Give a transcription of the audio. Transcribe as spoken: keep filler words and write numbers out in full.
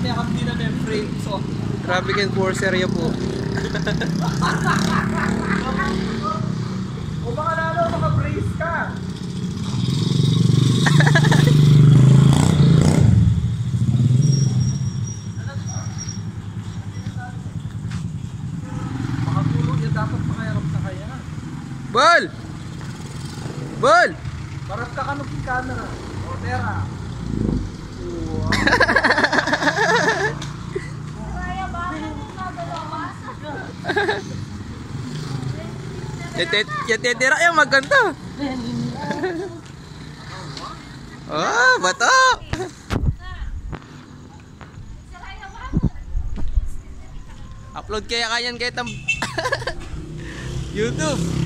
may kamdi na may frame. So, Traffic enforcer ya po. o baka lalo, maka-brace ka. Makatulog yan, dapat makayarap na kaya. Bol! Bol! Parap ka kanong camera. O, tera. Wow. Yatitira yung maganda. Oh, bato! Upload kaya kanyan kahit ang YouTube.